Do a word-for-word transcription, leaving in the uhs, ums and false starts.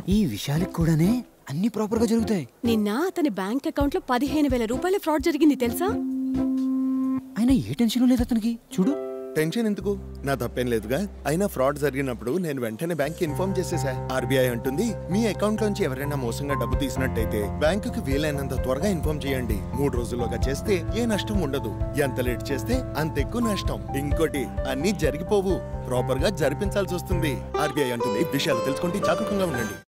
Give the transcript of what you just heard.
ఈ విషయాలకు కూడానే అన్ని ప్రాపర్ గా జరుగుతాయి. నిన్న అతని బ్యాంక్ అకౌంట్ లో పదిహేను వేల రూపాయల ఫ్రాడ్ జరిగింది తెలుసా? అయినా ఏ టెన్షన్ లేదు అతనికి. చూడు, టెన్షన్ ఎందుకు, నా తప్పేం లేదుగా. అయినా ఫ్రాడ్ జరిగినప్పుడు నేను వెంటనే బ్యాంక్ ఇన్ఫార్మ్ చేసేసా. ఆర్బీఐ అంటుంది మీ అకౌంట్ లోంచి ఎవరైనా మోసంగా డబ్బు తీసినట్టయితే బ్యాంకుకి వీలైనంత త్వరగా ఇన్ఫార్మ్ చేయండి. మూడు రోజుల్లోగా చేస్తే ఏ నష్టం ఉండదు, ఎంత లేట్ చేస్తే అంత ఎక్కువ నష్టం. ఇంకోటి, అన్ని జరిగిపోవు, ప్రాపర్ గా జరిపించాల్సి వస్తుంది. ఆర్బీఐ అంటుంది విషయాలు తెలుసుకుంటే జాగరూకంగా ఉండండి.